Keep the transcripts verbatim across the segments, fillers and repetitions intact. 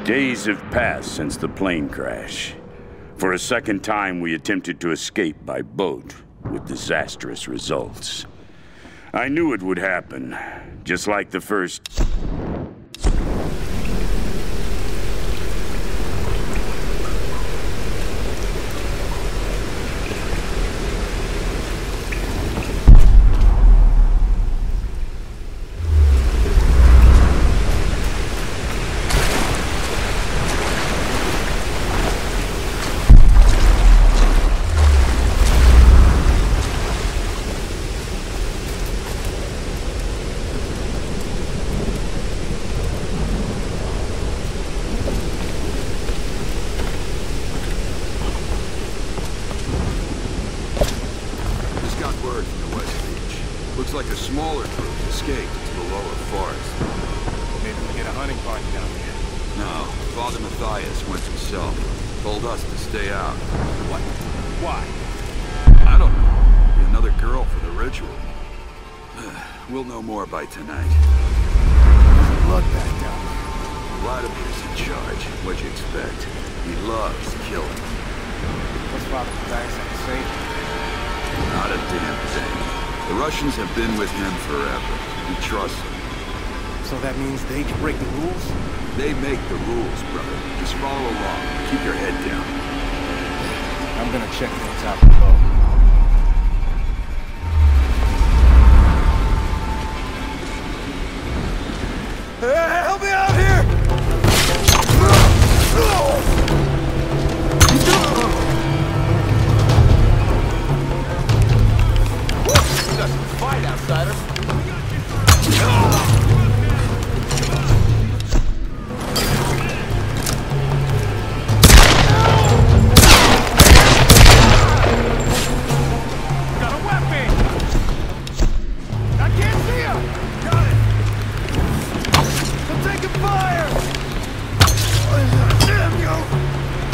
Days have passed since the plane crash. For a second time, we attempted to escape by boat, with disastrous results. I knew it would happen, just like the first... Looks like a smaller group escaped to the lower forest. Maybe we get a hunting party down here. No, Father Matthias went himself. Told us to stay out. What? Why? I don't know. Be another girl for the ritual. We'll know more by tonight. There's a bloodbath down there. Vladimir's in charge. What'd you expect? He loves killing. What's Father Matthias have to say? Not a damn thing. The Russians have been with him forever. We trust them. So that means they can break the rules? They make the rules, brother. Just follow along. Keep your head down. I'm gonna check things out below. Hey, help me out here! Fight, outsider! Got a weapon! I can't see him! Got it! I'm taking fire! Damn you!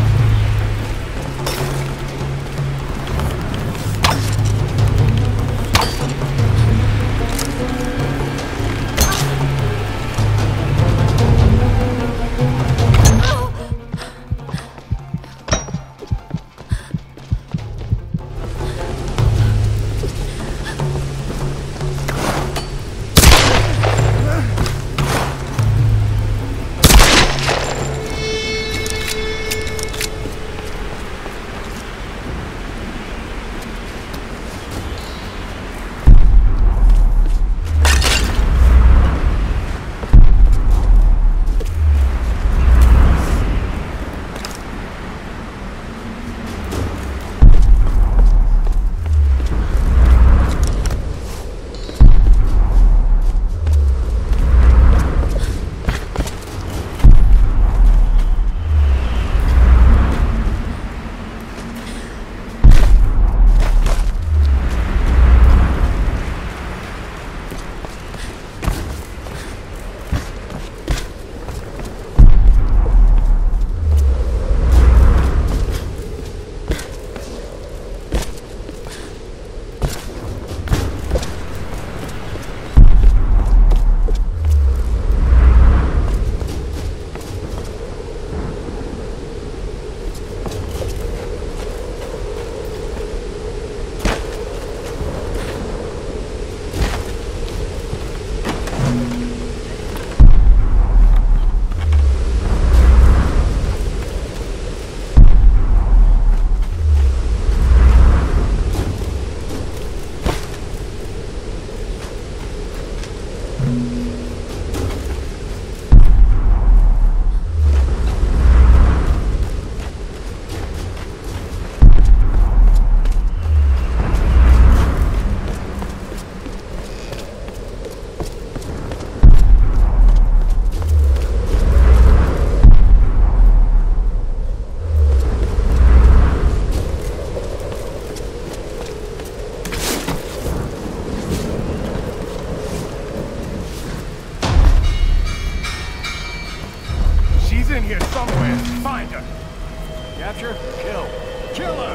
In here somewhere. Find her. Capture, kill. Kill her!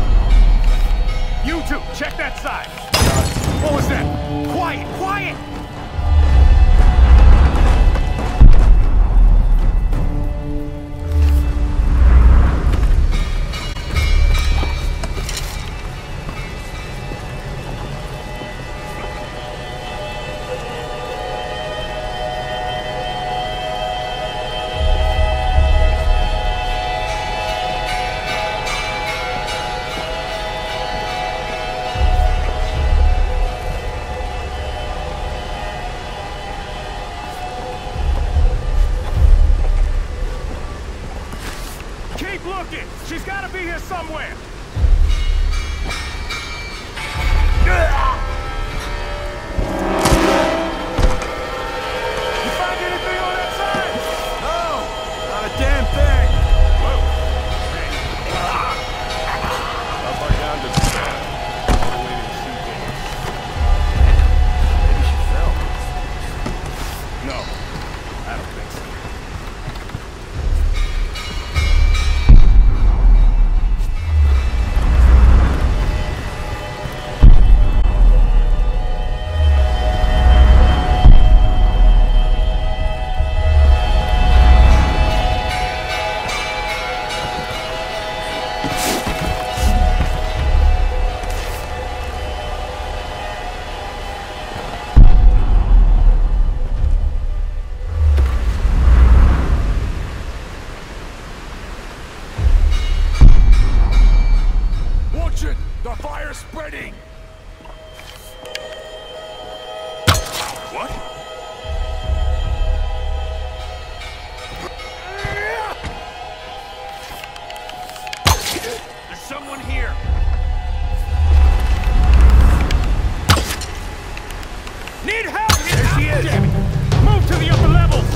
You two, check that side. What was that? Quiet, quiet! somewhere! You find anything on that side? No! Not a damn thing! Whoa! How far down does it go? All the way to the sea base. Maybe she fell. No, I don't think so. The fire's spreading! What? There's someone here! Need help! There she is! Damn it. Move to the upper levels!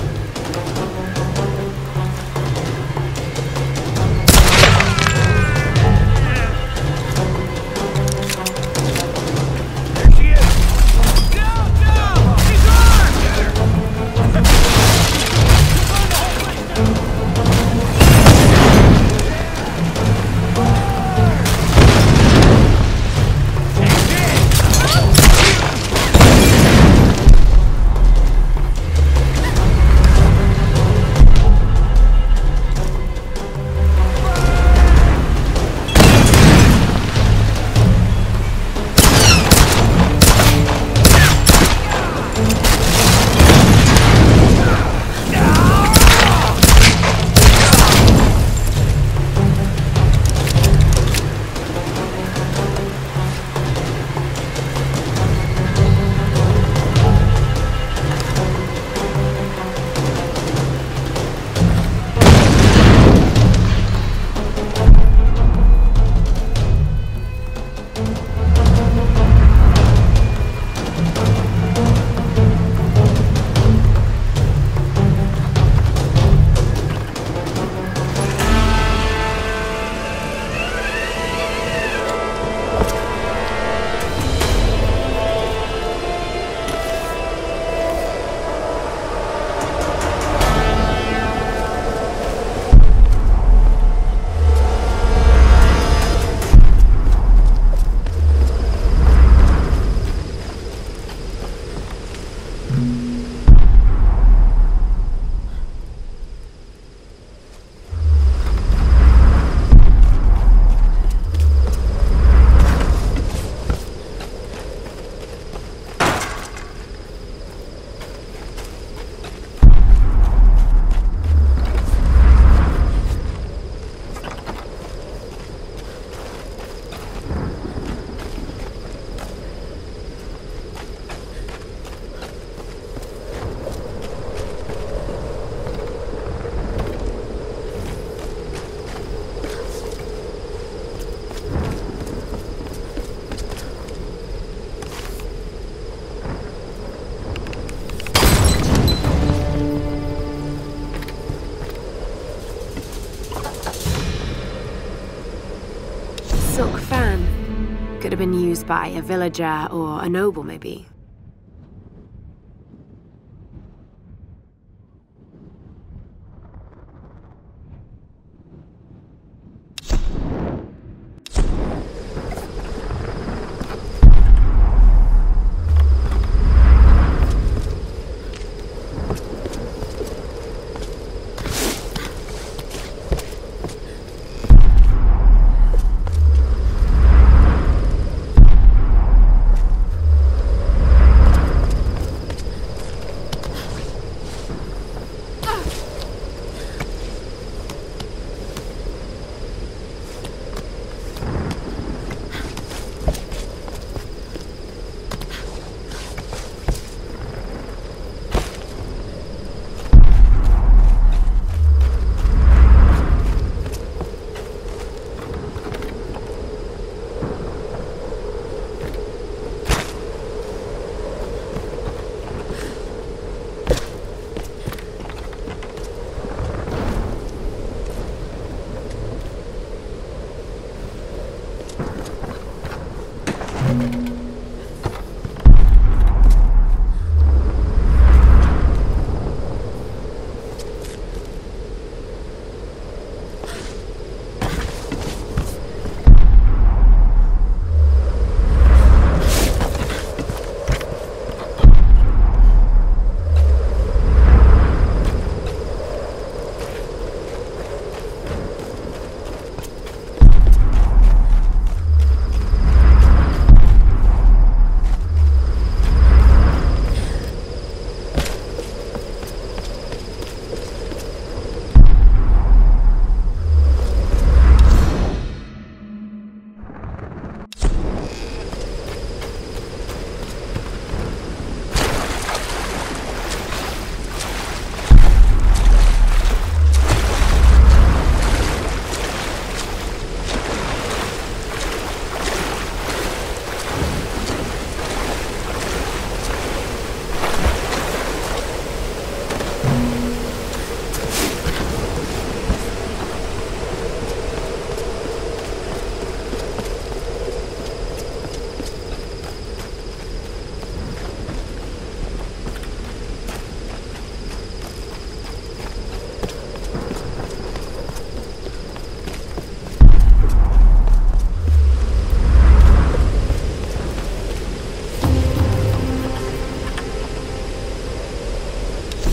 Silk fan. Could have been used by a villager or a noble, maybe.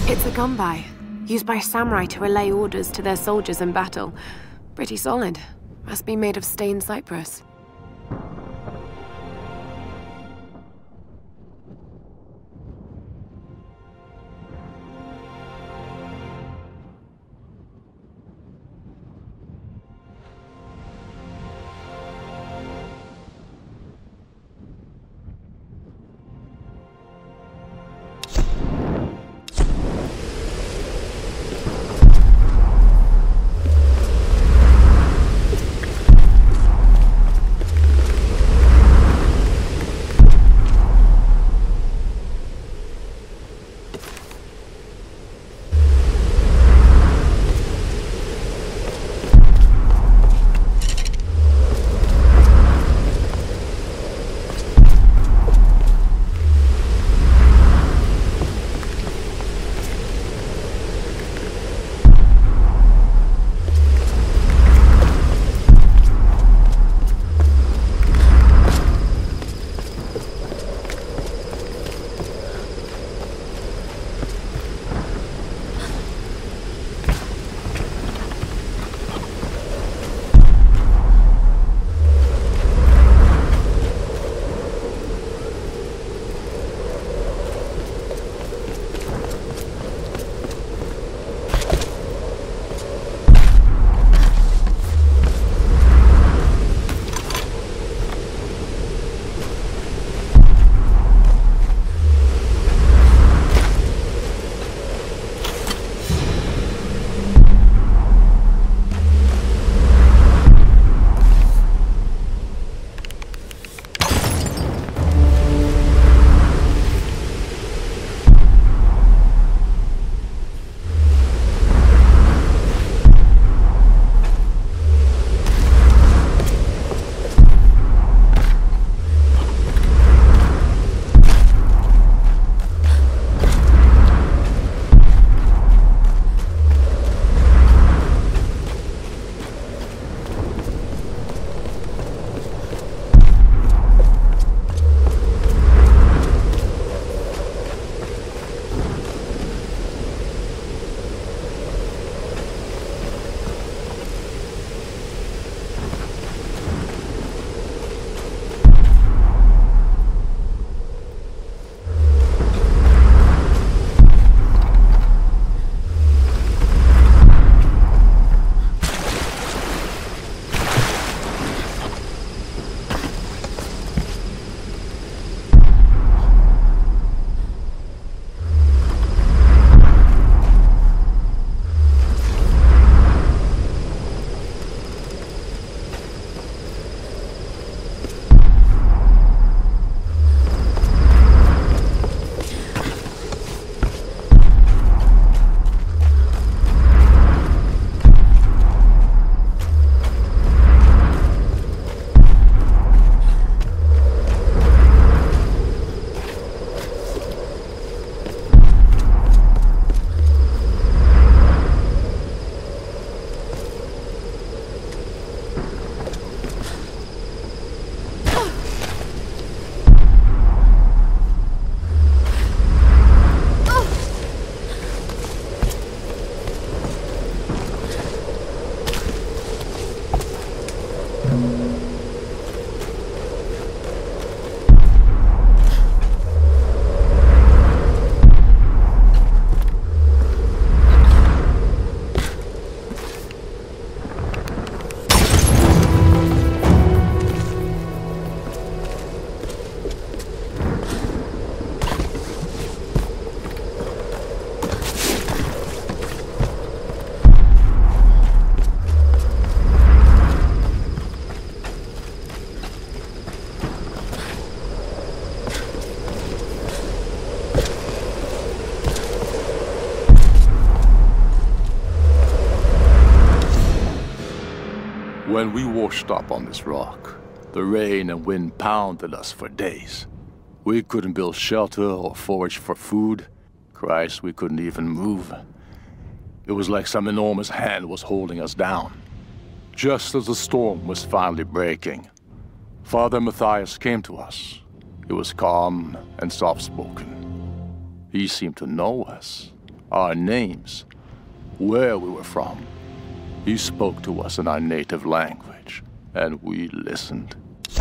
It's a gunbai, used by samurai to relay orders to their soldiers in battle. Pretty solid. Must be made of stained cypress. When we washed up on this rock, the rain and wind pounded us for days. We couldn't build shelter or forage for food. Christ, we couldn't even move. It was like some enormous hand was holding us down. Just as the storm was finally breaking, Father Matthias came to us. He was calm and soft-spoken. He seemed to know us, our names, where we were from. He spoke to us in our native language, and we listened.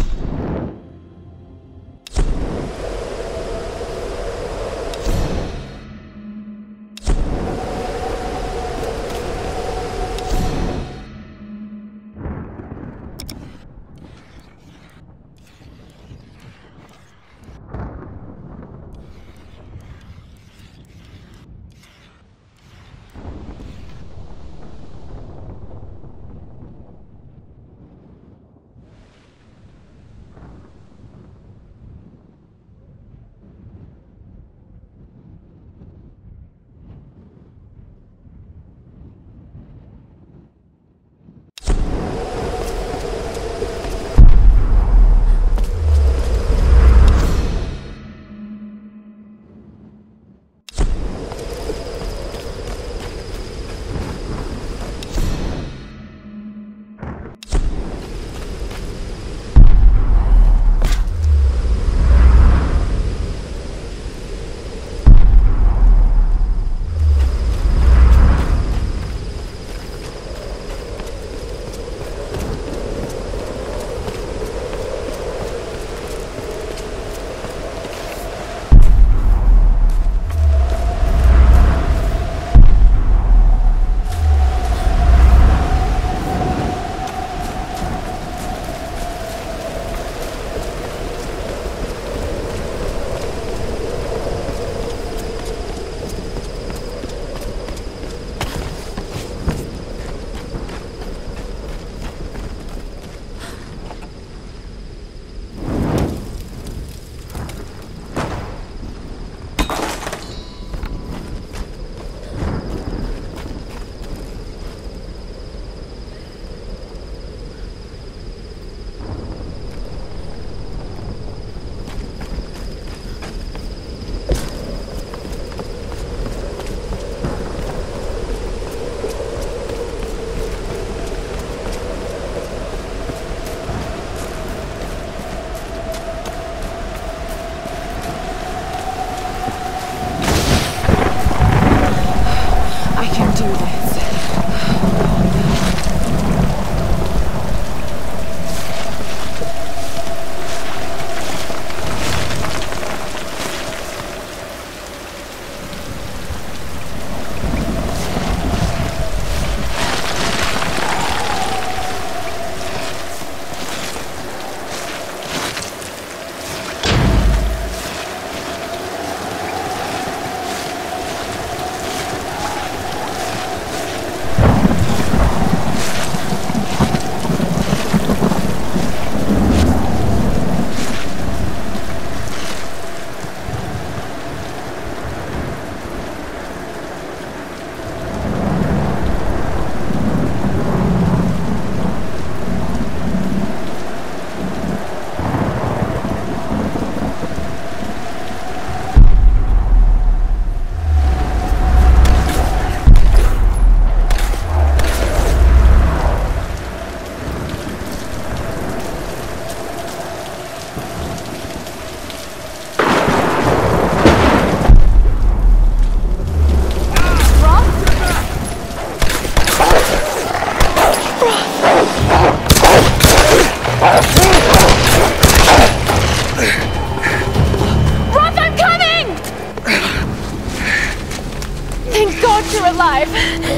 You're alive.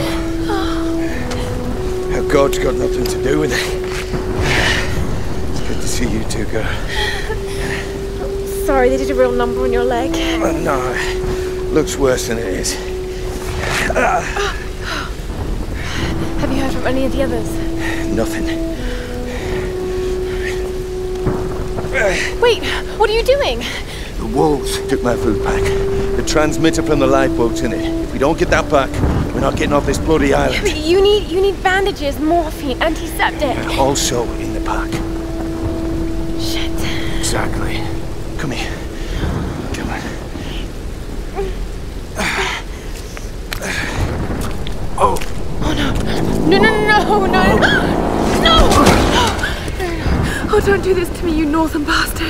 Our God's got nothing to do with it. It's good to see you two go. Sorry, they did a real number on your leg. Oh, no, looks worse than it is. Have you heard from any of the others? Nothing. Wait, what are you doing? The wolves took my food pack. The transmitter from the lifeboat's in it. If we don't get that back, we're not getting off this bloody island. But you need you need bandages, morphine, antiseptic. And also in the pack. Shit. Exactly. Come here. Come on. Oh. Oh no. No, no, no, no, no. No! Oh, don't do this to me, you northern bastard.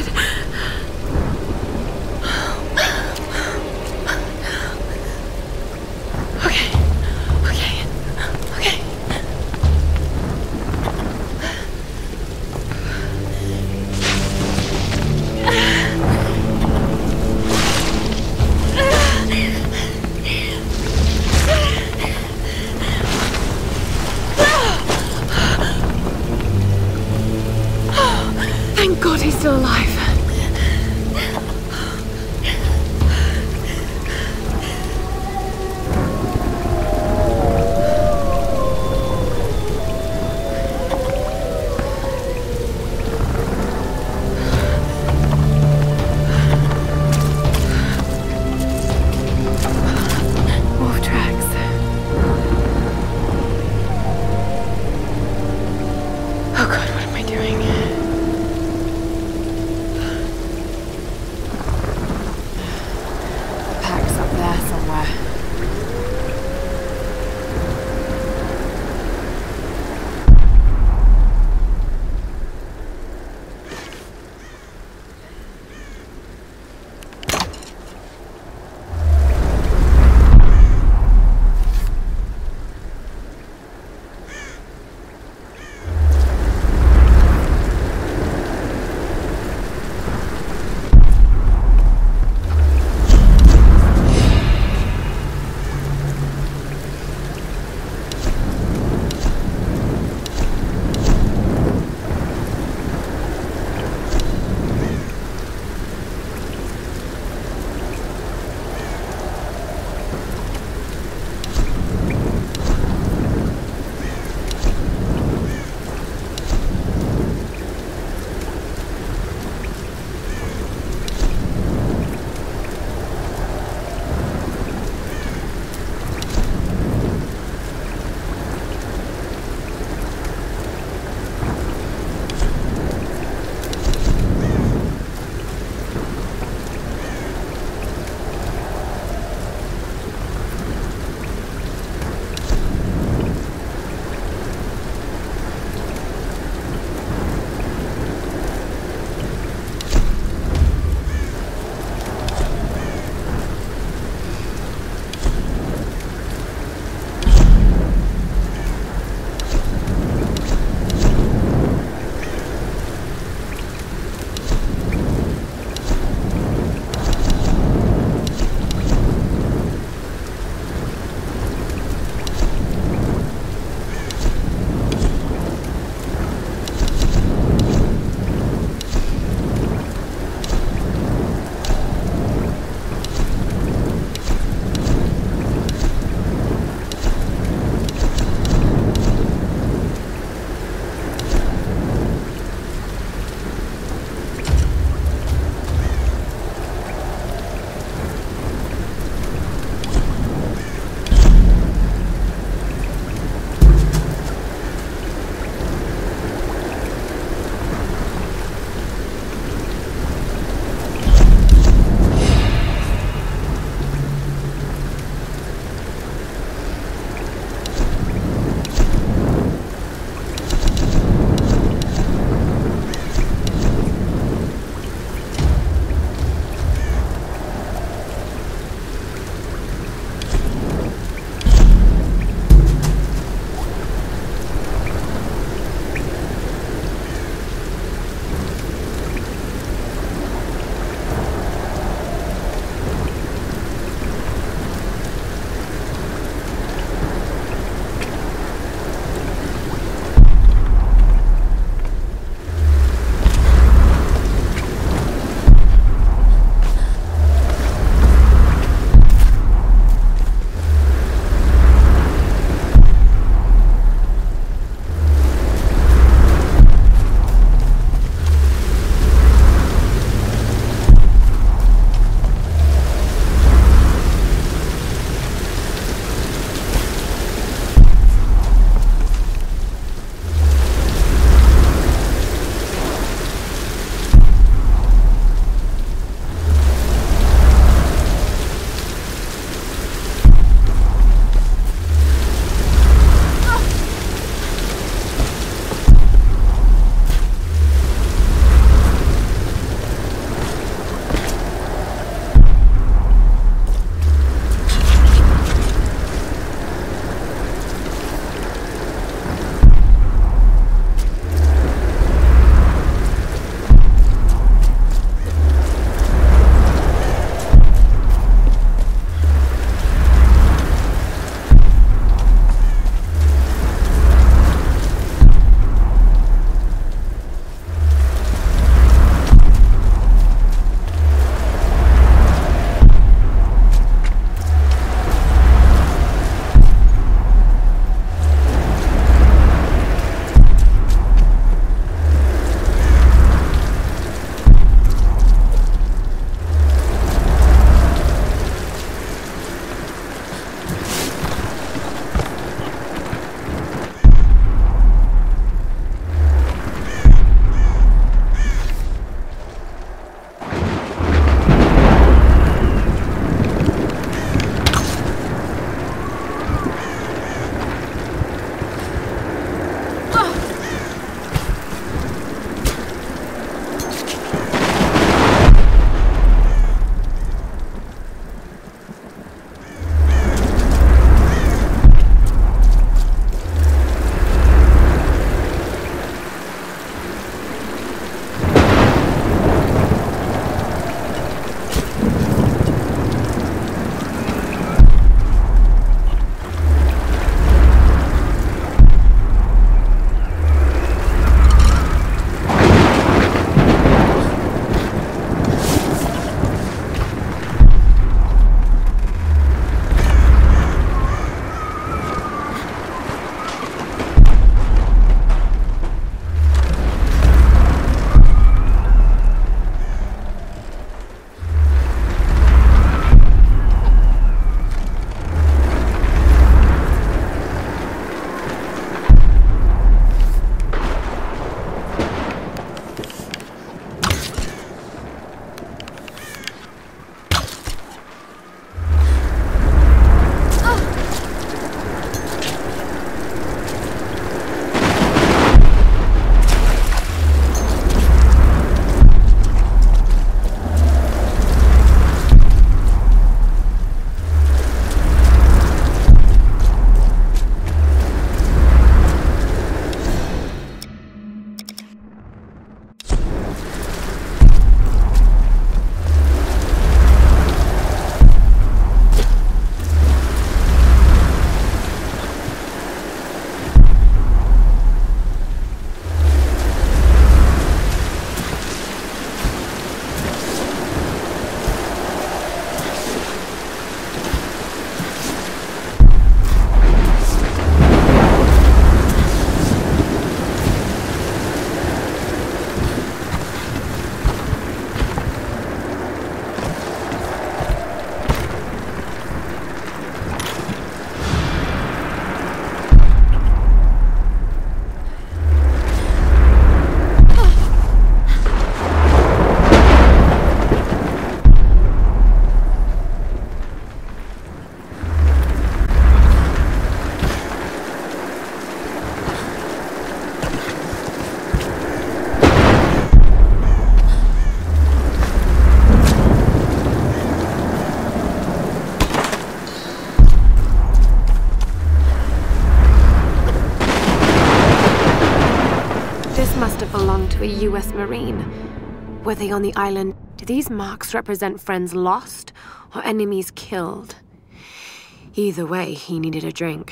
to a U S Marine. Were they on the island? Do these marks represent friends lost or enemies killed? Either way, he needed a drink.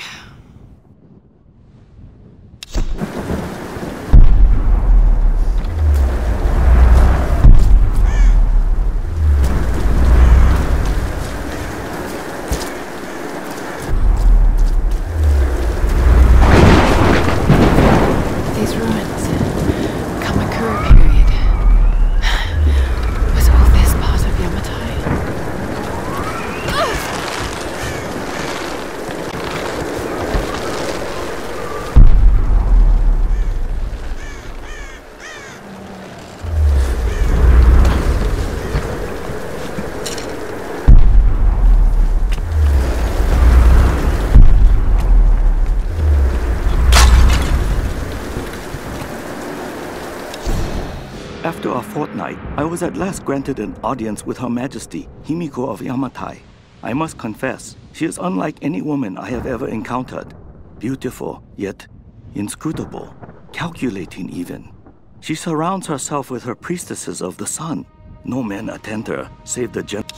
After a fortnight, I was at last granted an audience with Her Majesty, Himiko of Yamatai. I must confess, she is unlike any woman I have ever encountered. Beautiful, yet inscrutable, calculating even. She surrounds herself with her priestesses of the sun. No men attend her, save the gen-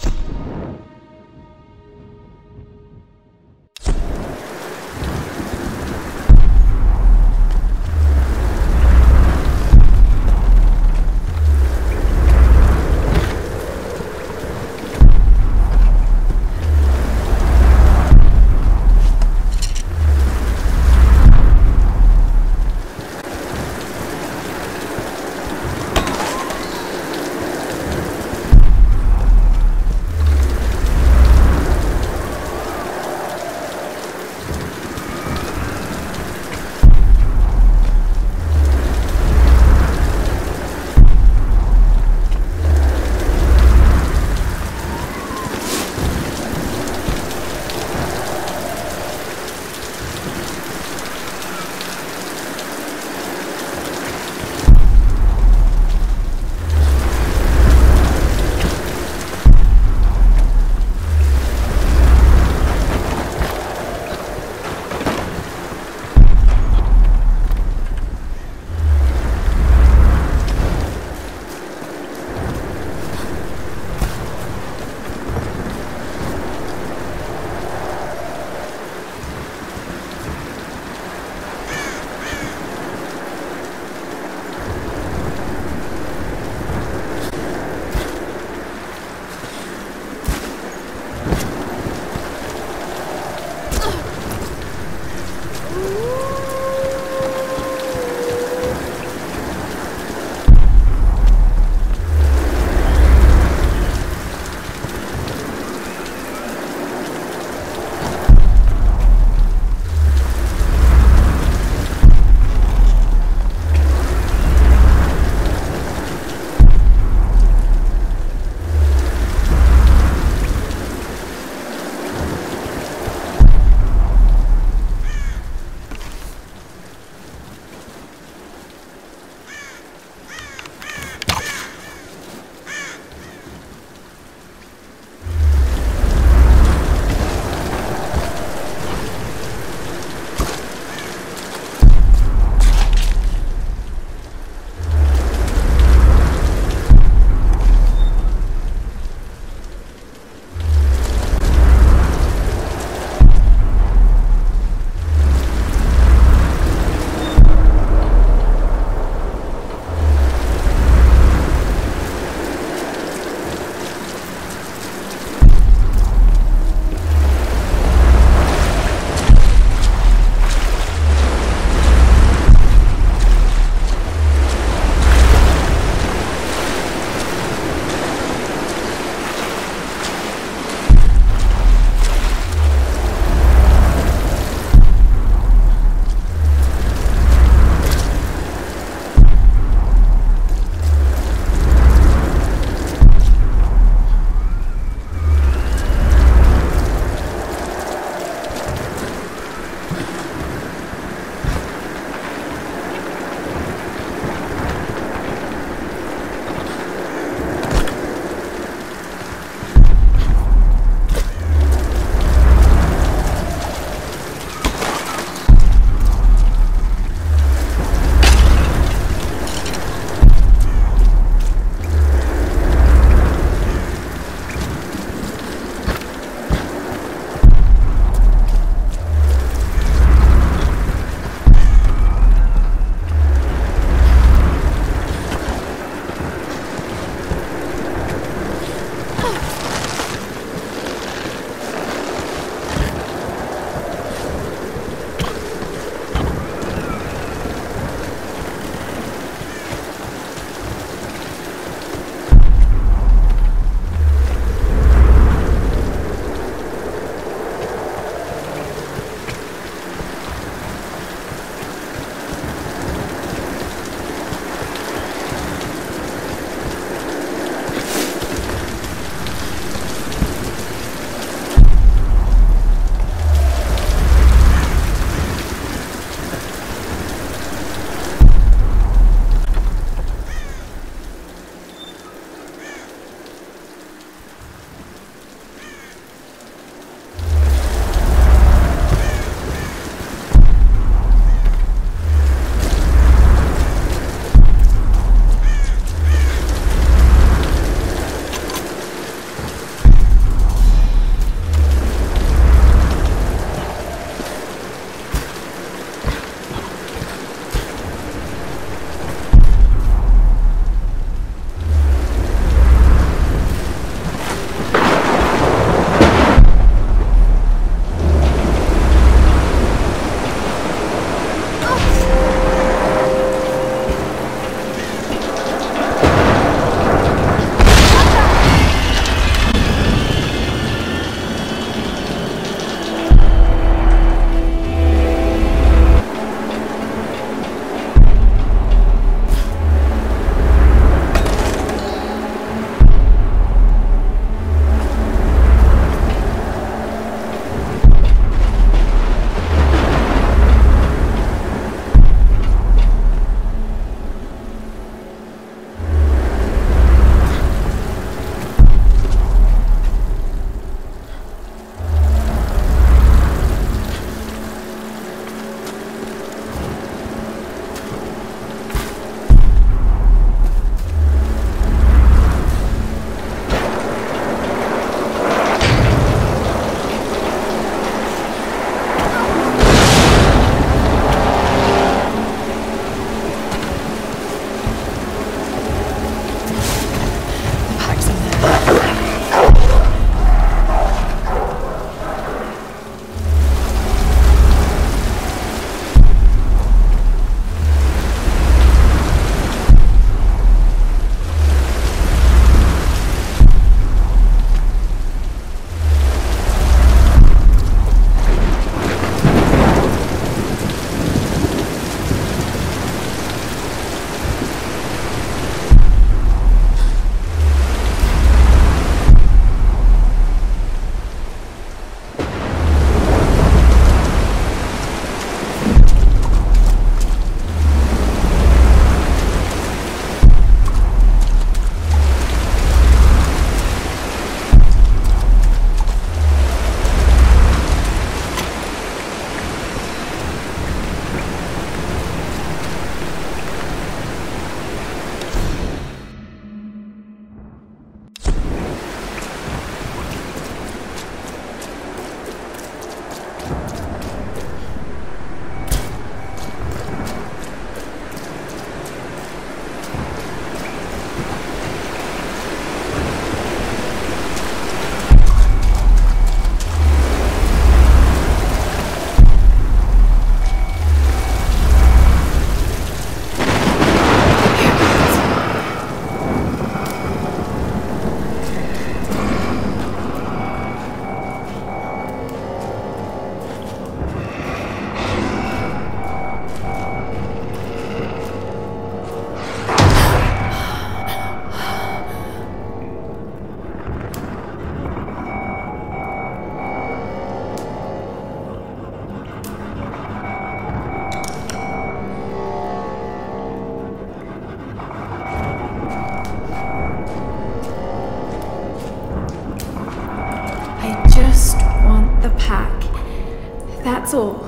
just want the pack. That's all.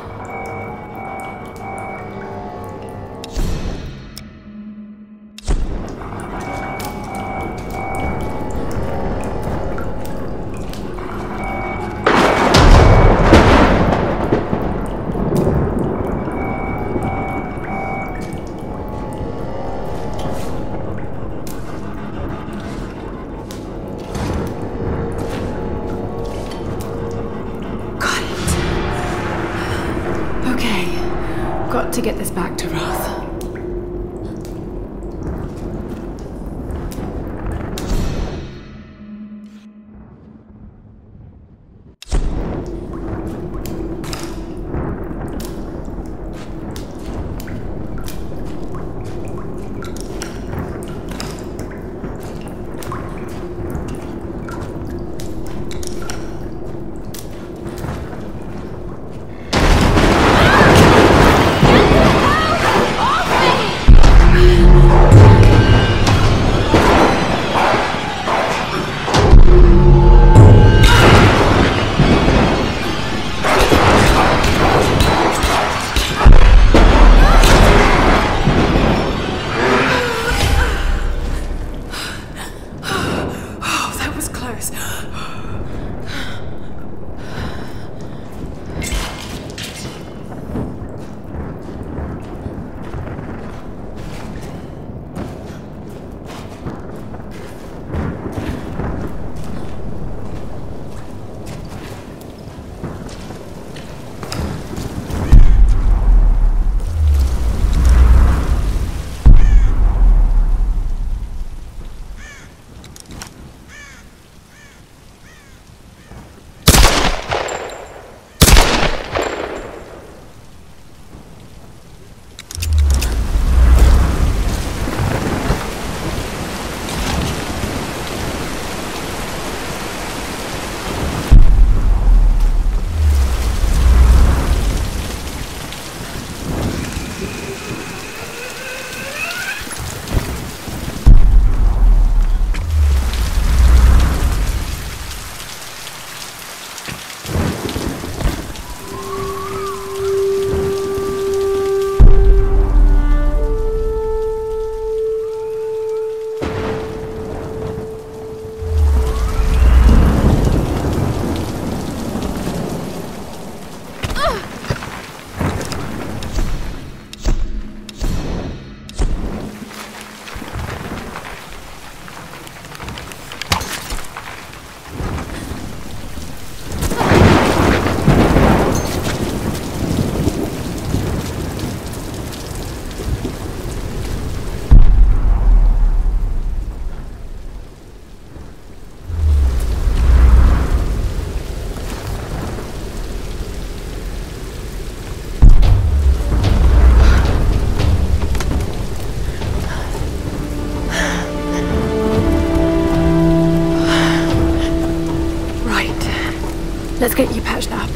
Got to get this back to Roth. Let's get you patched up.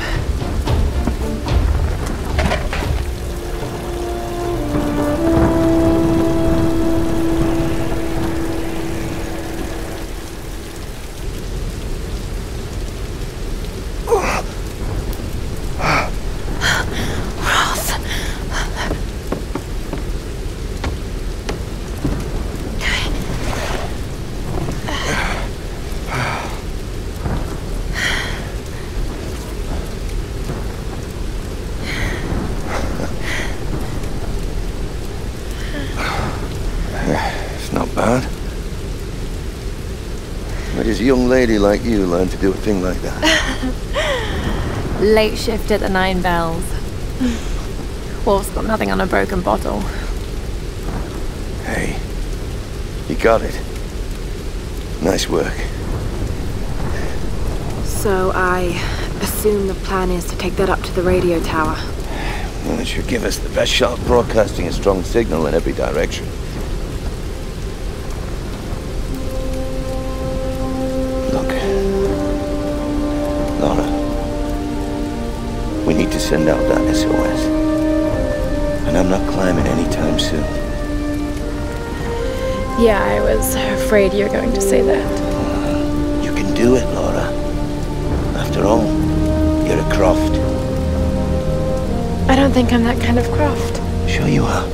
Where does a young lady like you learn to do a thing like that? Late shift at the Nine Bells. Wolf's got nothing on a broken bottle. Hey, you got it. Nice work. So I assume the plan is to take that up to the radio tower. Well, it should give us the best shot of broadcasting a strong signal in every direction. Look, Lara, we need to send out that S O S. And I'm not climbing anytime soon. Yeah, I was afraid you were going to say that. You can do it, Lara. think I'm that kind of craft. Sure you are.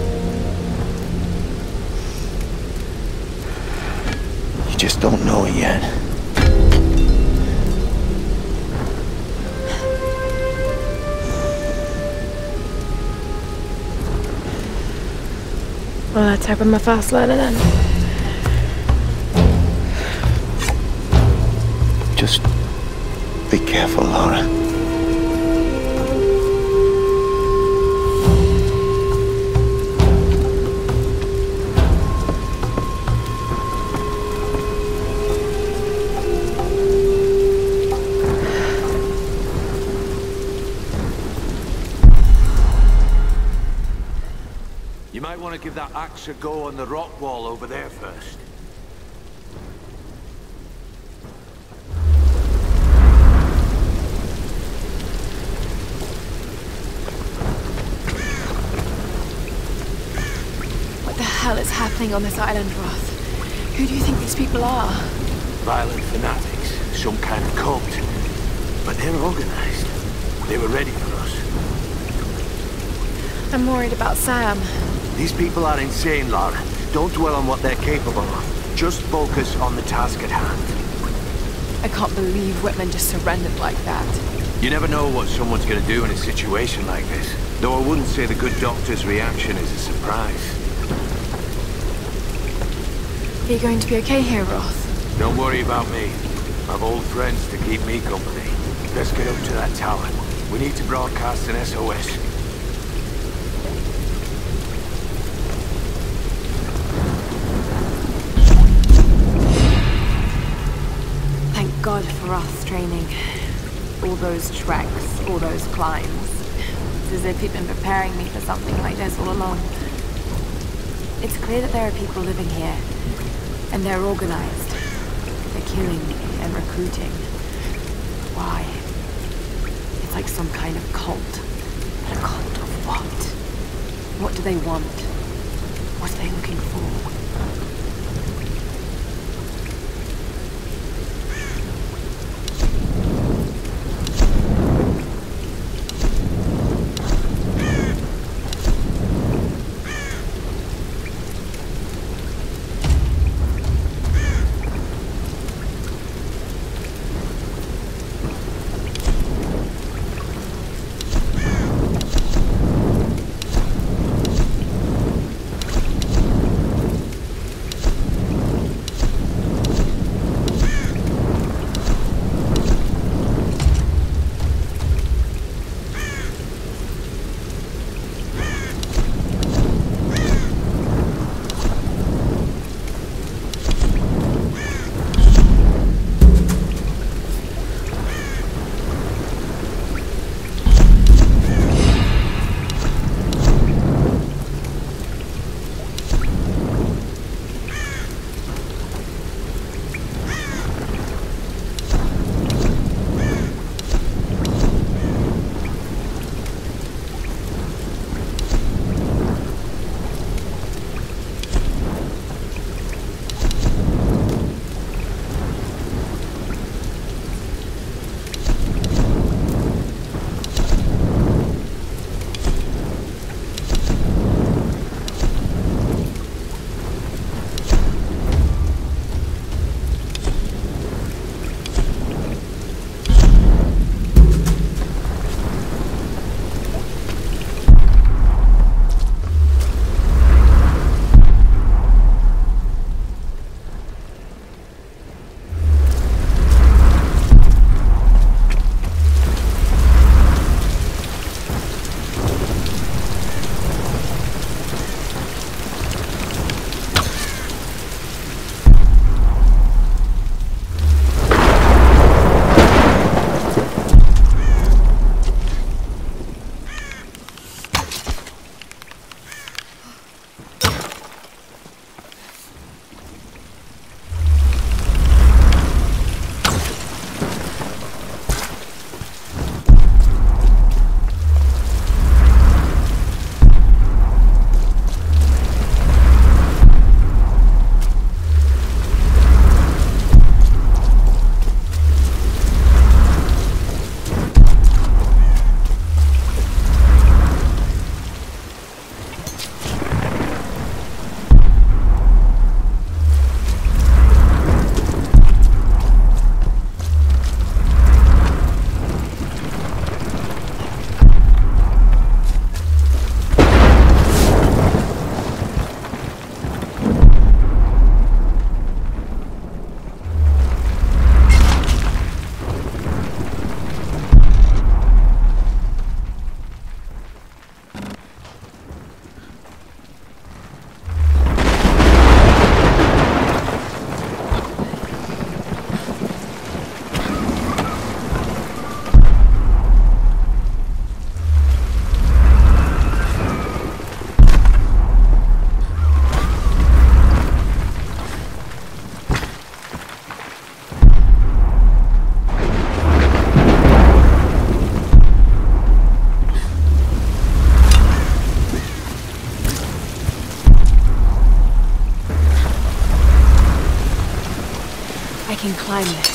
You just don't know it yet. Well, let's hope I'm a fast learner then. Just be careful, Lara. You might want to give that axe a go on the rock wall over there first. What the hell is happening on this island, Roth? Who do you think these people are? Violent fanatics, some kind of cult. But they're organized. They were ready for us. I'm worried about Sam. These people are insane, Lara. Don't dwell on what they're capable of. Just focus on the task at hand. I can't believe Whitman just surrendered like that. You never know what someone's gonna do in a situation like this. Though I wouldn't say the good doctor's reaction is a surprise. Are you going to be okay here, Roth? Don't worry about me. I've old friends to keep me company. Let's get up to that tower. We need to broadcast an S O S. Thank God for Roth's training. All those treks, all those climbs. It's as if he'd been preparing me for something like this all along. It's clear that there are people living here, and they're organized. They're killing and recruiting. Why? It's like some kind of cult. A cult of what? What do they want? What are they looking for? climb this.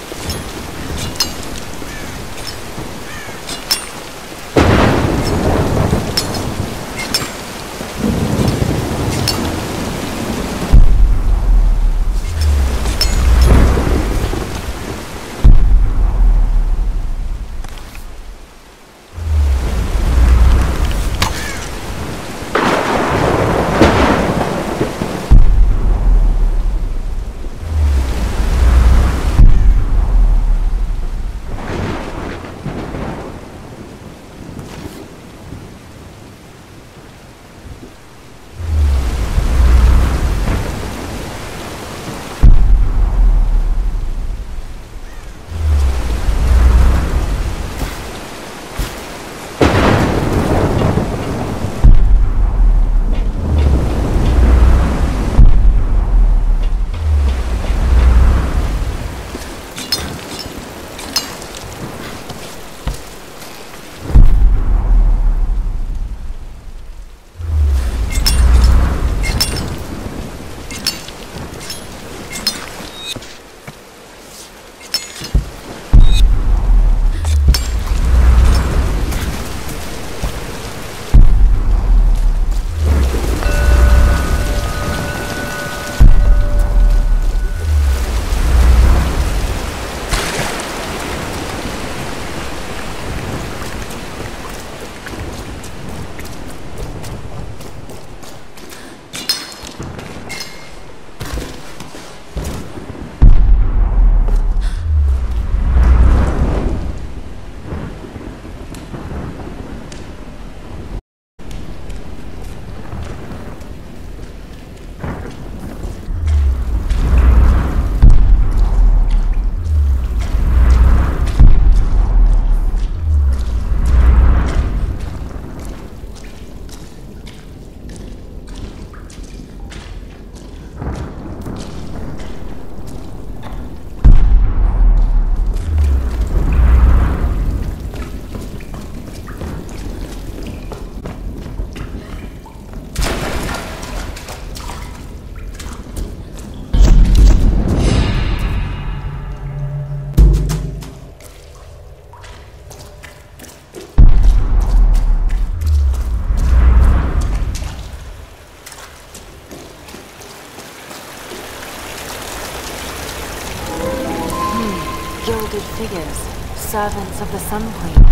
Gilded figures, servants of the Sun Queen.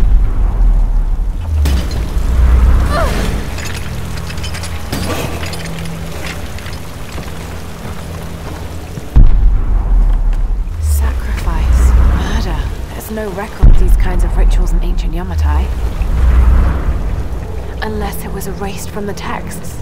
Sacrifice, murder. There's no record of these kinds of rituals in ancient Yamatai. Unless it was erased from the texts.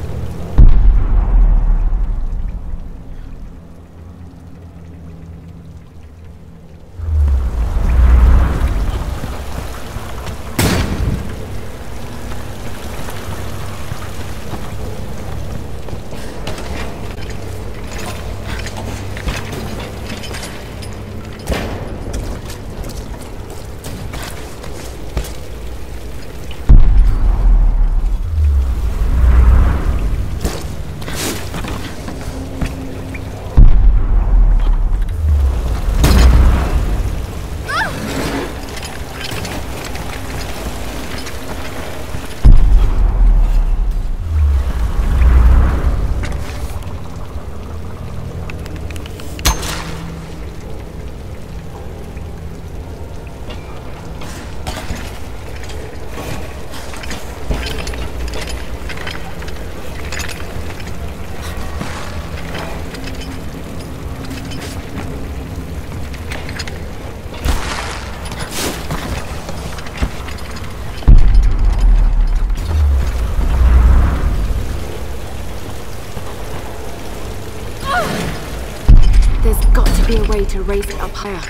There's got to be a way to raise it up higher.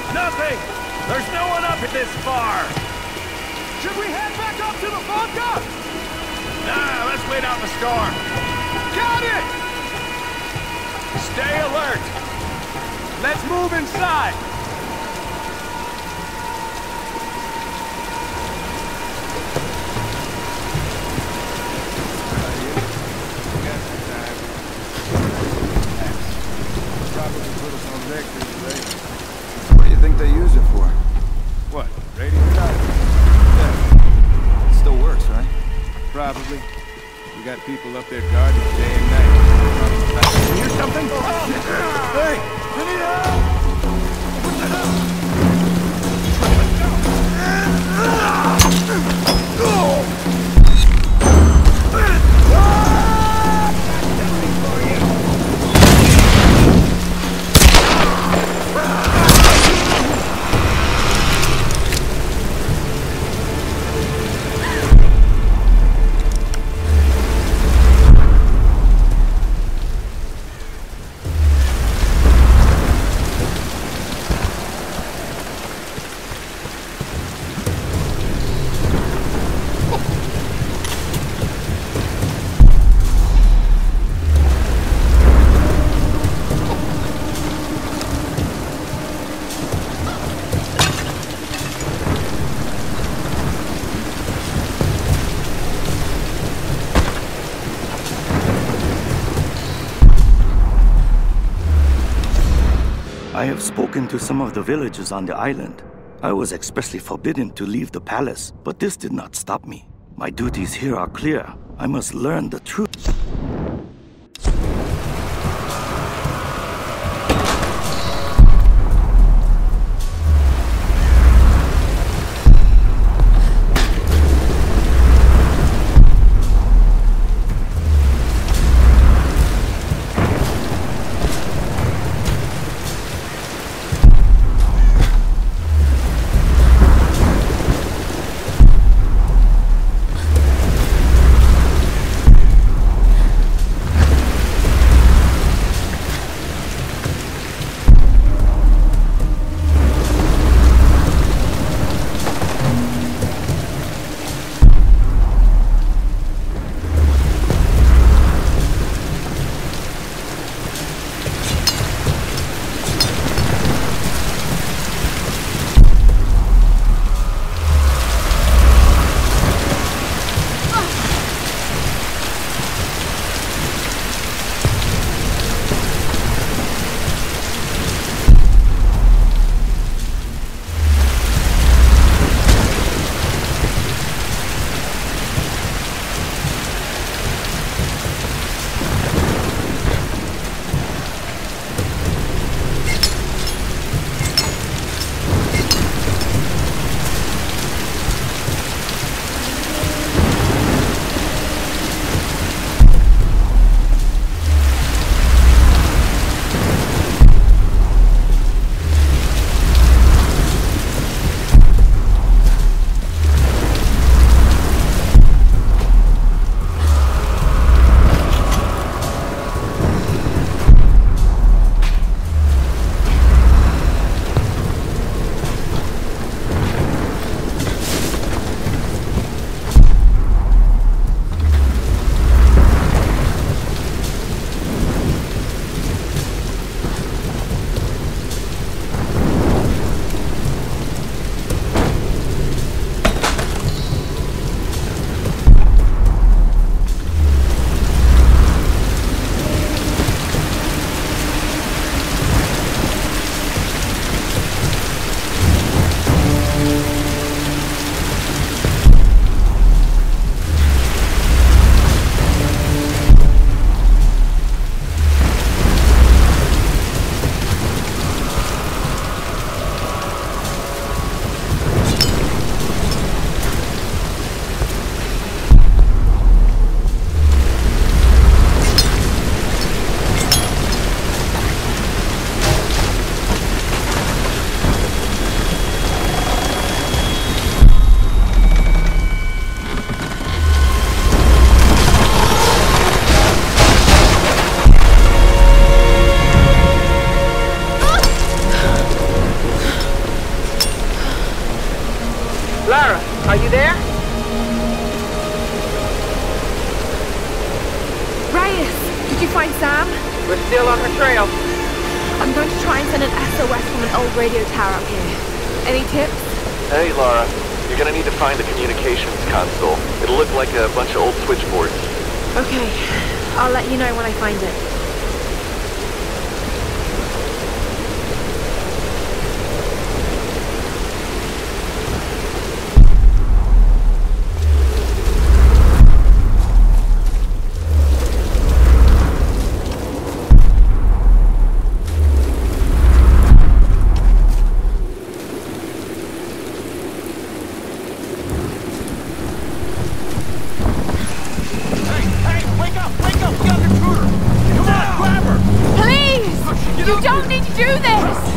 Nothing! There's no one up this far! Should we head back up to the vodka? Nah, let's wait out the storm. Got it! Stay alert! Let's move inside! What do you think they use it for? What? Radio time? Yeah. It still works, right? Probably. We got people up there guarding day and night. You hear something? Hey! I need help! What the hell? I have spoken to some of the villagers on the island. I was expressly forbidden to leave the palace, but this did not stop me. My duties here are clear. I must learn the truth. you there? Reyes, did you find Sam? We're still on her trail. I'm going to try and send an S O S from an old radio tower up here. Any tips? Hey, Lara. You're gonna need to find the communications console. It'll look like a bunch of old switchboards. Okay. I'll let you know when I find it. You don't need to do this!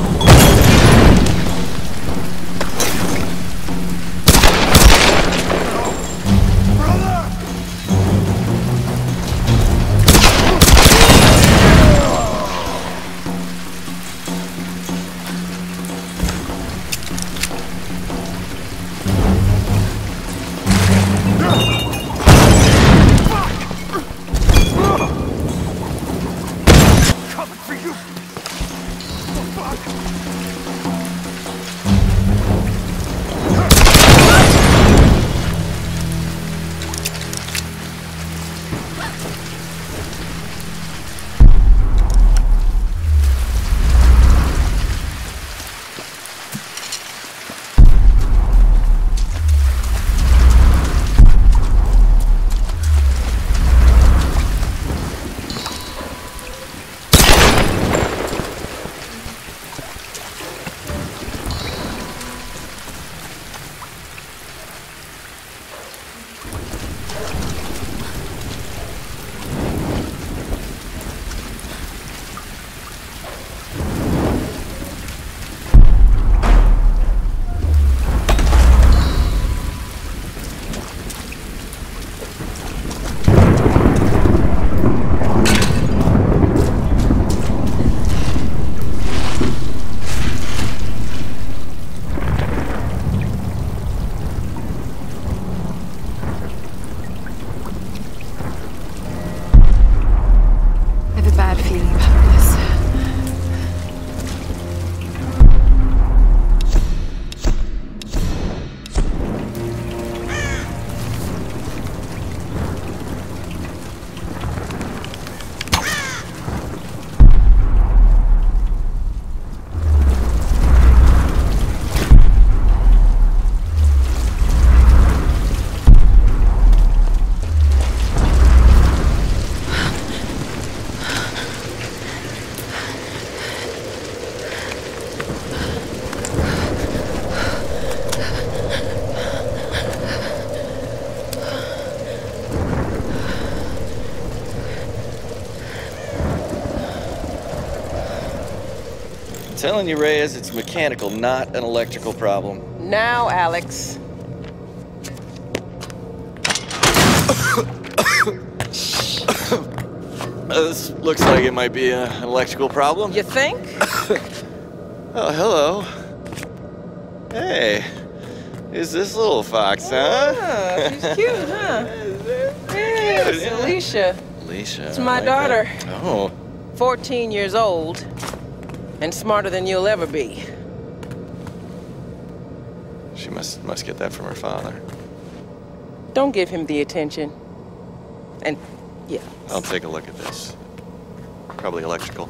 Telling you, Reyes, it's mechanical, not an electrical problem. Now, Alex. Uh, this looks like it might be uh, an electrical problem. You think? Oh, hello. Hey, who's this little fox, huh? Ah, she's cute, huh? Yeah, it's Alicia. Alicia. It's my like daughter. That. Oh. fourteen years old. And smarter than you'll ever be. She must must get that from her father. Don't give him the attention. And, yeah. I'll take a look at this. Probably electrical.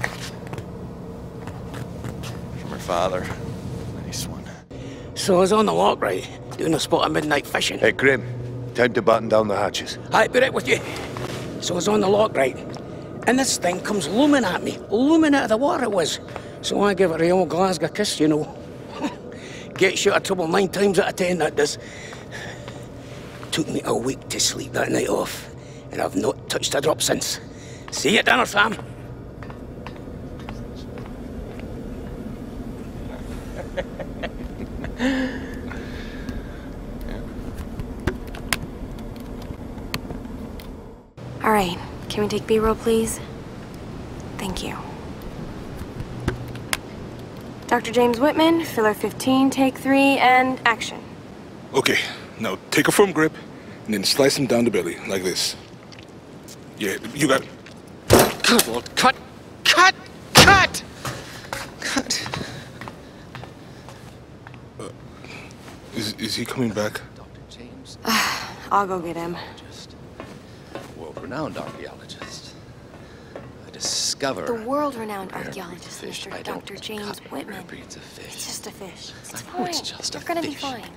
From her father. Nice one. So I was on the lock, right? Doing a spot of midnight fishing. Hey, Grim. Time to batten down the hatches. I'd be right with you. So I was on the lock, right? And this thing comes looming at me. Looming out of the water it was. So I give it a old Glasgow kiss, you know. Gets you out of trouble nine times out of ten, that does. Took me a week to sleep that night off. And I've not touched a drop since. See you at dinner, Sam. All right. Can we take B-roll, please? Thank you. Doctor James Whitman, filler fifteen, take three, and action. Okay, Now, take a firm grip, and then slice him down the belly, like this. Yeah, you got it. Good Lord, cut! Cut! Cut! Cut! Uh, is, is he coming back? I'll go get him. World-renowned archaeologist. I discover... The world-renowned archaeologist, fish. Mister Doctor James Whitman. Breeds of fish. It's just a fish. It's I fine. know it's just You're a gonna be fish. fine.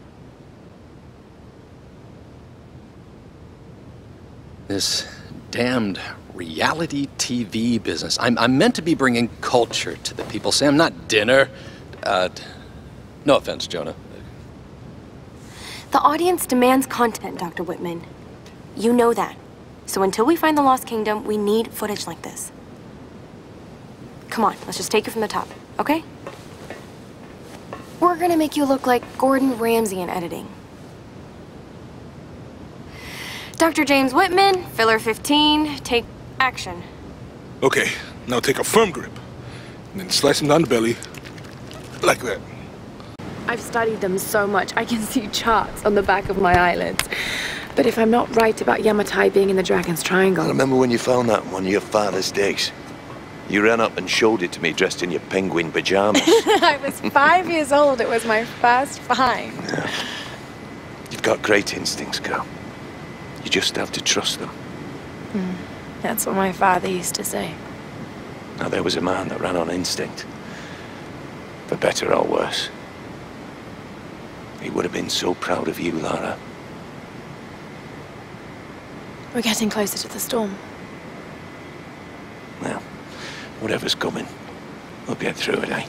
This damned reality T V business. I'm, I'm meant to be bringing culture to the people, Sam, not dinner. Uh, no offense, Jonah. The audience demands content, Doctor Whitman. You know that. So until we find the Lost Kingdom, we need footage like this. Come on, let's just take it from the top, okay? We're gonna make you look like Gordon Ramsay in editing. Doctor James Whitman, filler fifteen, take action. Okay, now take a firm grip, and then slice him down the belly, like that. I've studied them so much, I can see charts on the back of my eyelids. But if I'm not right about Yamatai being in the Dragon's Triangle... I remember when you found that in one of your father's digs. You ran up and showed it to me dressed in your penguin pajamas. I was five years old. It was my first find. Yeah. You've got great instincts, girl. You just have to trust them. Mm, that's what my father used to say. Now, there was a man that ran on instinct. For better or worse. He would have been so proud of you, Lara. We're getting closer to the storm. Well, whatever's coming, we'll get through it, eh?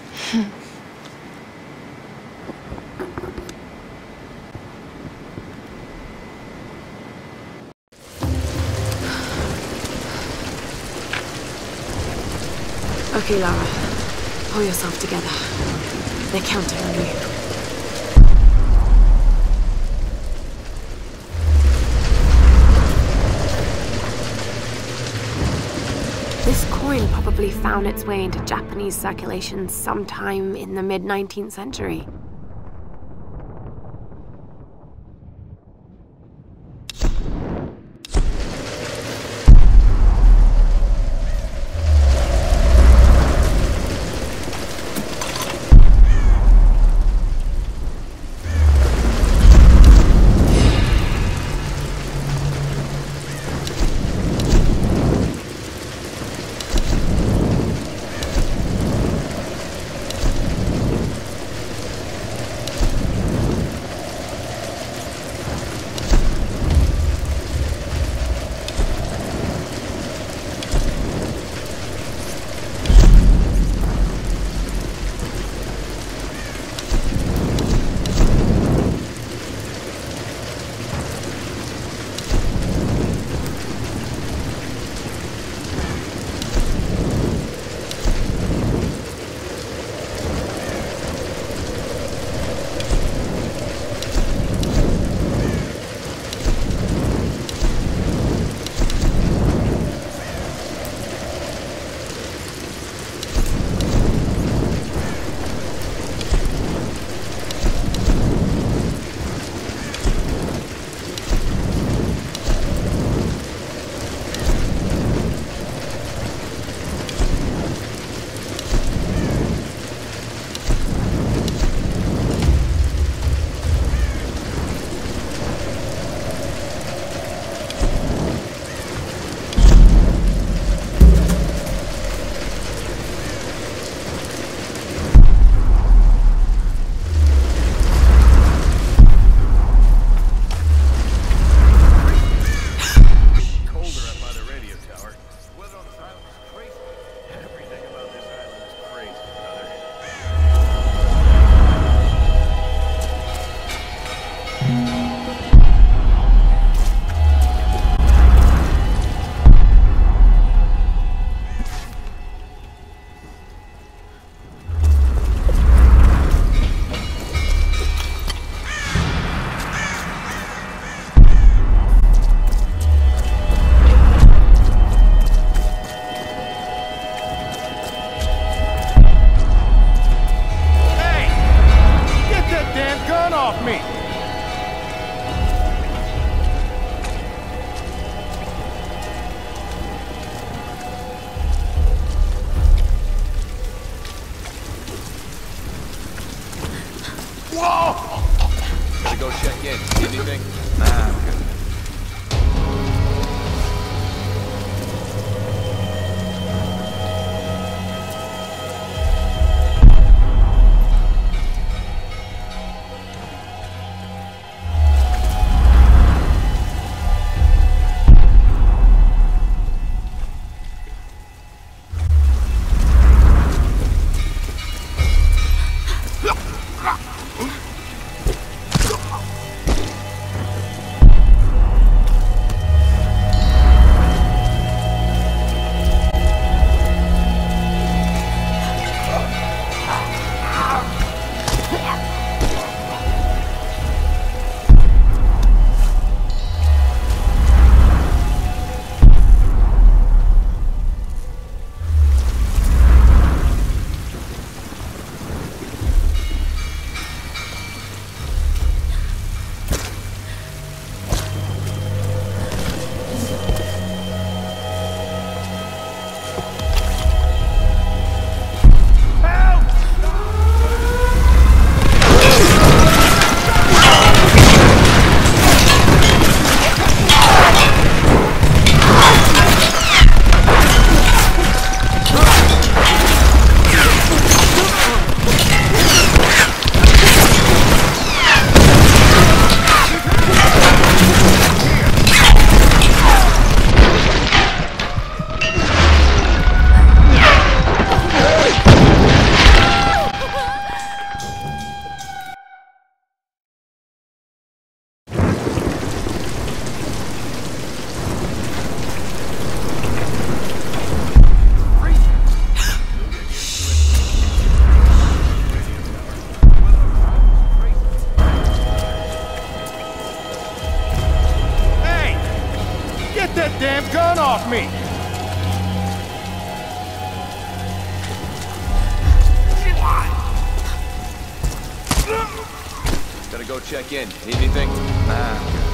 Okay, Lara. Pull yourself together. They're counting on you. This coin probably found its way into Japanese circulation sometime in the mid nineteenth century. Whoa! Gotta go check in. See anything? Nah, I'm good. Me! Gotta go check in. Need anything? Nah, I'm good.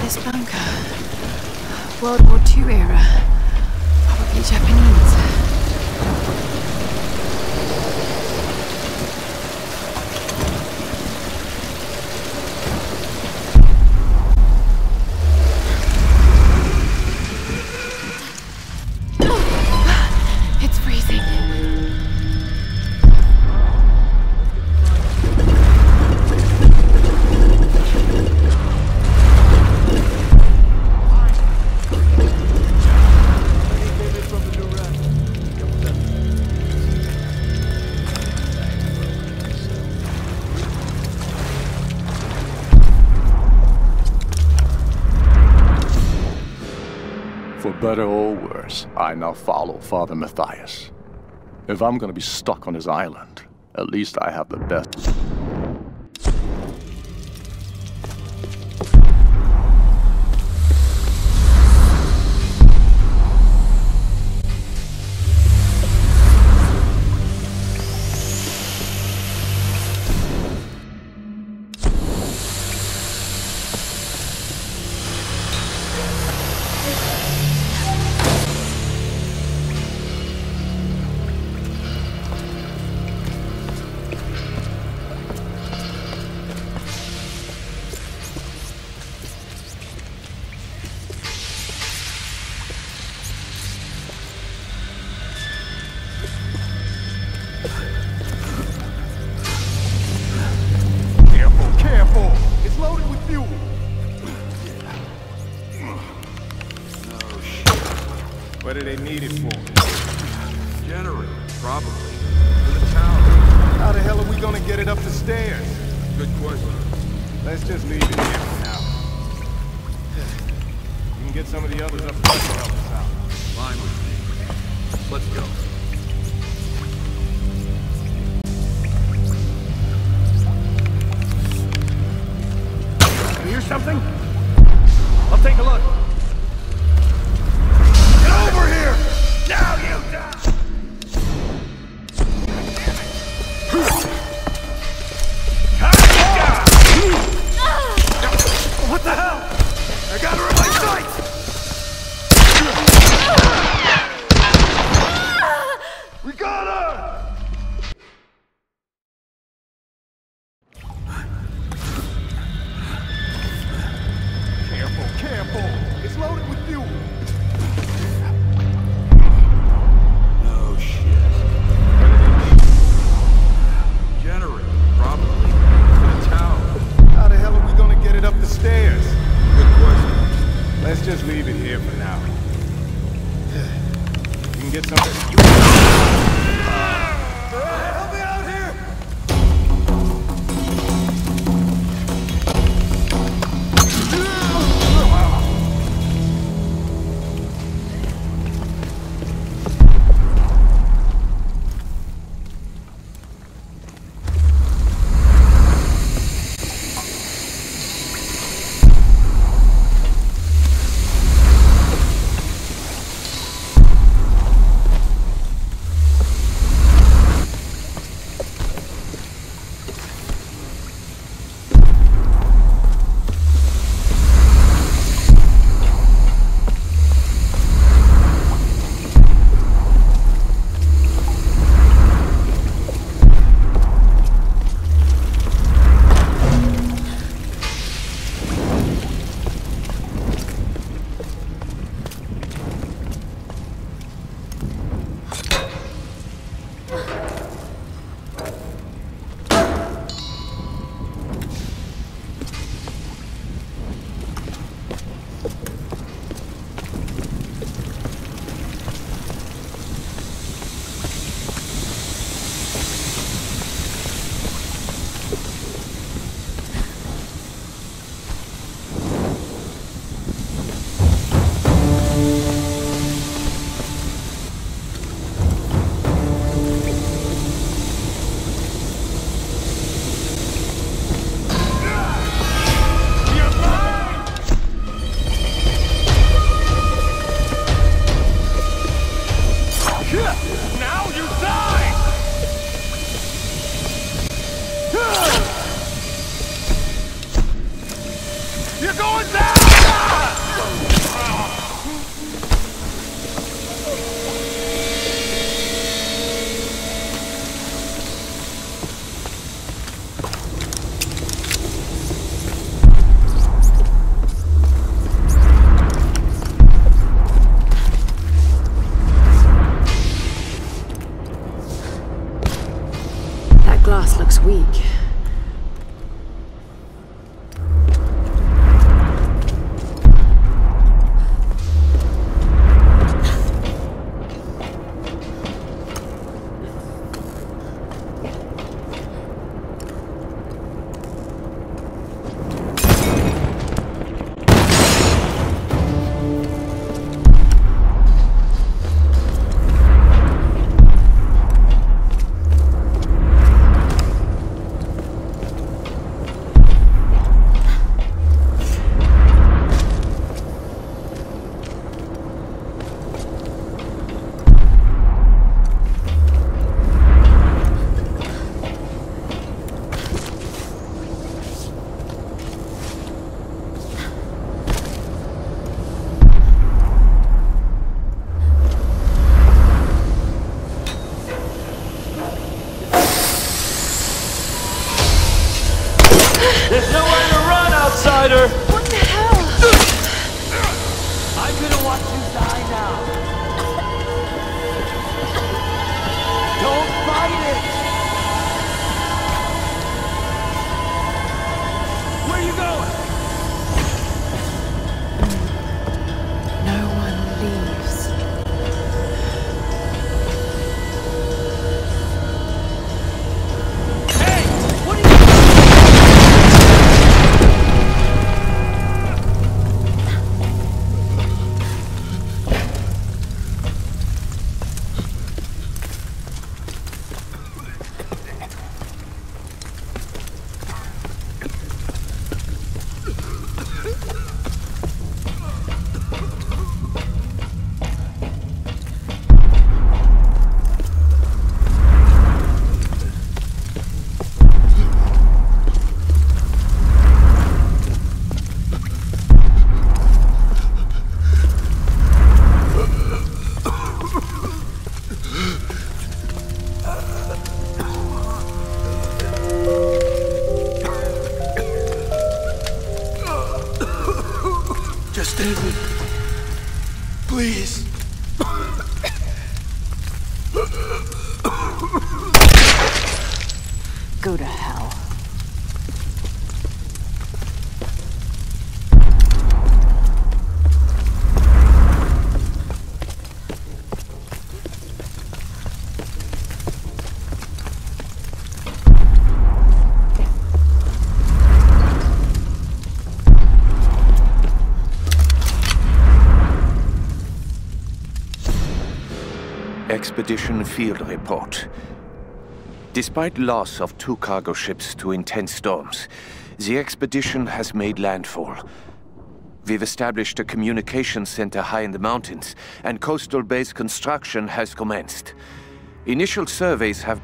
This bunker. World War Two era. Probably Japanese. It's freezing. For better or worse, I now follow Father Matthias. If I'm gonna be stuck on his island, at least I have the best. What do they need it for? Generator, probably. For the tower. How the hell are we gonna get it up the stairs? Good question. Let's just leave it here for now. You can get some of the others up front to help us out. Fine with me. Let's go. You hear something? I'll take a look. Get over here! Now you die! What the hell? I got her in my sights! We got her! Careful, careful! It's loaded with fuel! No shit. Generator, probably. For the tower. How the hell are we gonna get it up the stairs? Good question. Let's just leave it here for now. You can get some... Help me out here! You're going down! understand me. Please. Go to hell. Expedition Field Report. Despite loss of two cargo ships to intense storms, the expedition has made landfall. We've established a communications center high in the mountains, and coastal base construction has commenced. Initial surveys have...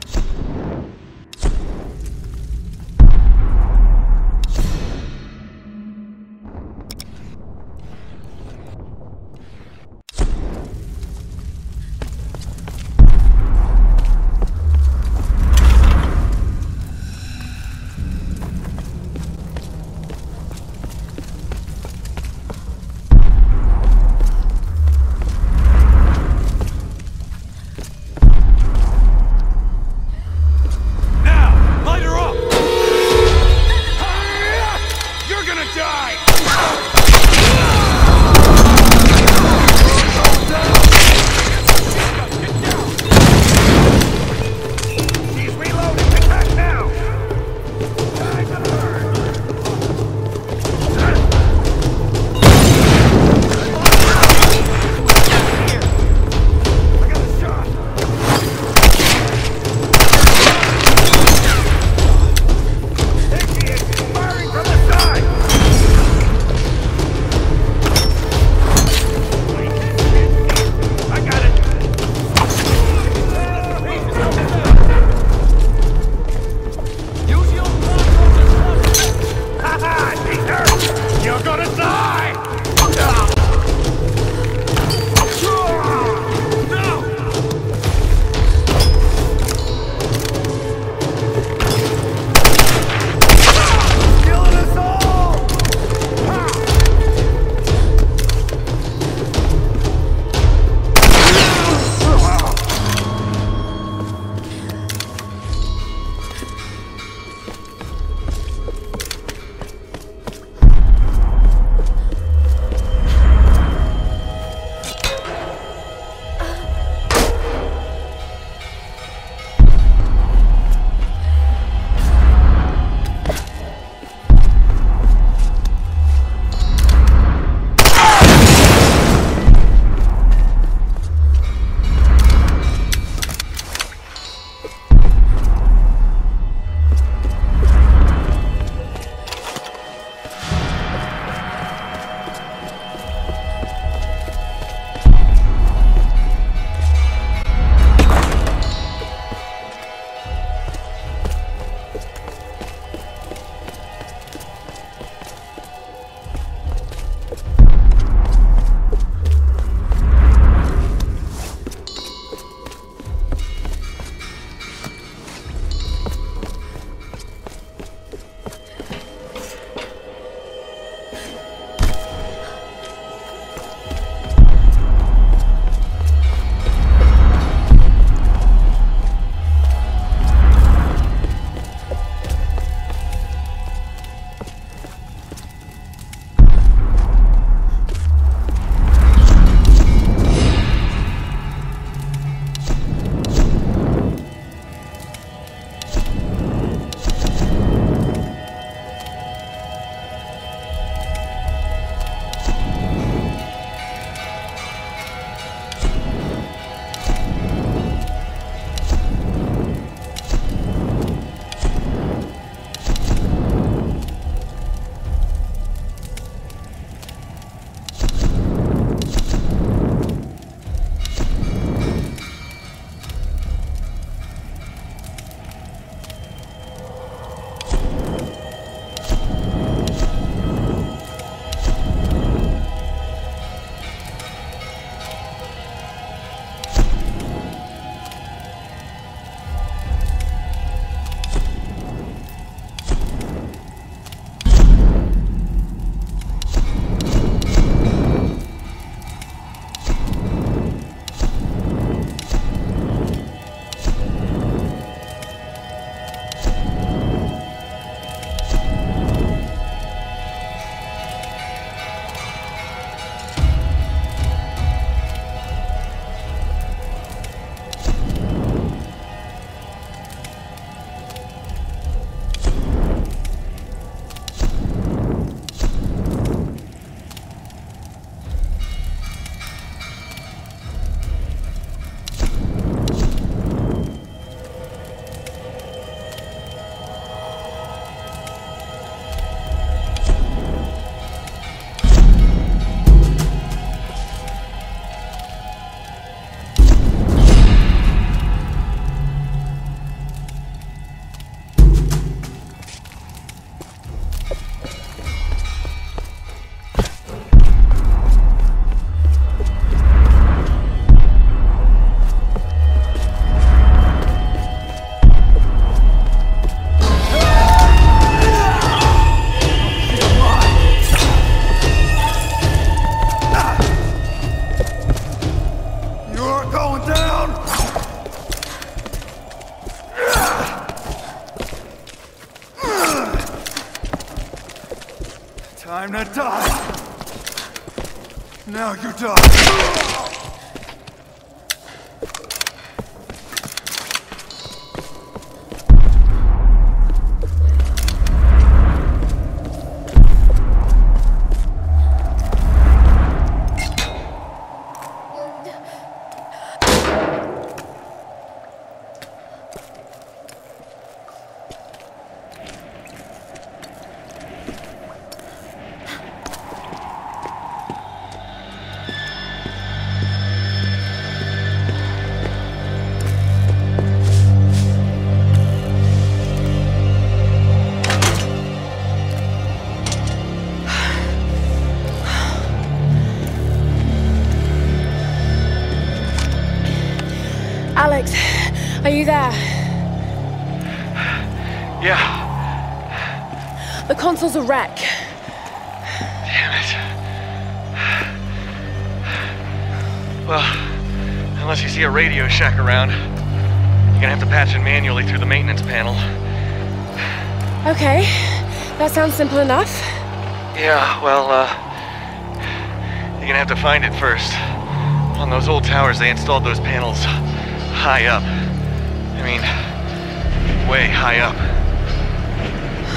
die. Now you die. Alex, are you there? Yeah. The console's a wreck. Damn it. Well, unless you see a Radio Shack around, you're gonna have to patch it manually through the maintenance panel. Okay, that sounds simple enough. Yeah, well, uh, you're gonna have to find it first. On those old towers, they installed those panels high up. I mean, way high up.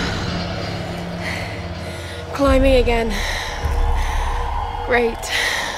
Climbing again. Great.